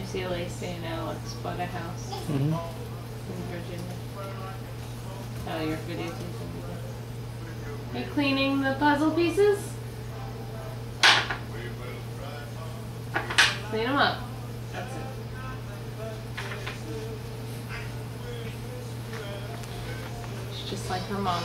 see Lacey and Alex bought a house Mm-hmm. in Virginia. Oh, your videotaping. Are you cleaning the puzzle pieces? Clean them up. That's it. She's just like her mama.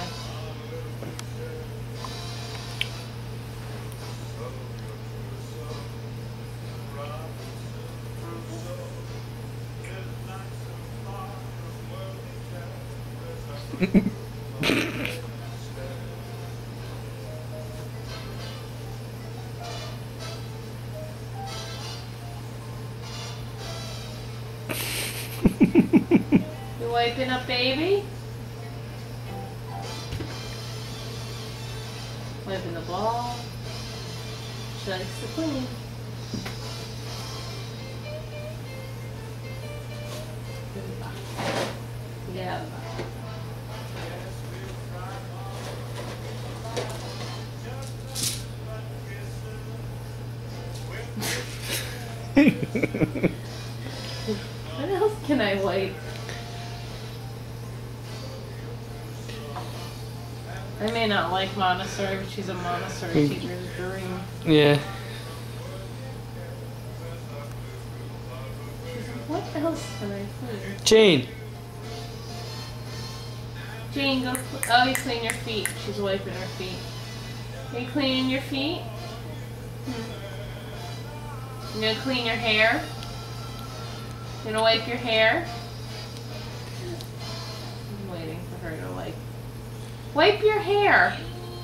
You wiping up baby? Wiping the ball. She likes to clean. Yeah. What else can I wipe? I may not like Montessori, but she's a Montessori teacher's dream. Yeah. What else can I clean? Jane. Jane, go. Oh, you clean your feet. She's wiping her feet. Are you cleaning your feet? You gonna clean your hair? You gonna wipe your hair? I'm waiting for her to wipe your hair.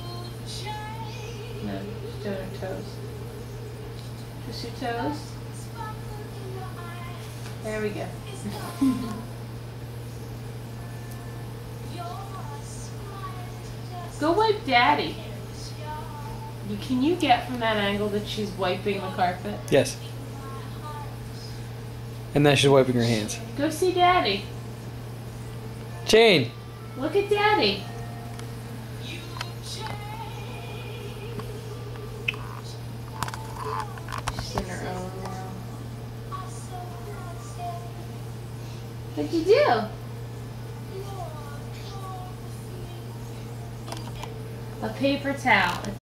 No, she's doing her toes. Just your toes. There we go. Go wipe Daddy. Can you get from that angle that she's wiping the carpet? Yes. And then she's wiping her hands. Go see Daddy. Jane. Look at Daddy. She's in her own world. What'd you do? A paper towel.